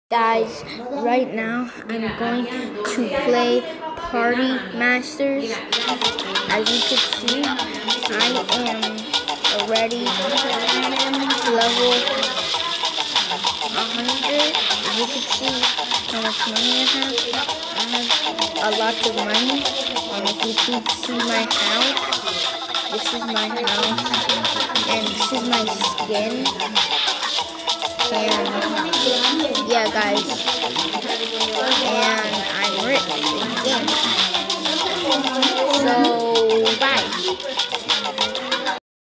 Guys, right now I'm going to play Party Masters. As you can see, I am already level 100. As you can see how much money I have a lot of money. And if you can see my house, this is my house. And this is my skin. And yeah, guys. And I'm rich in the game.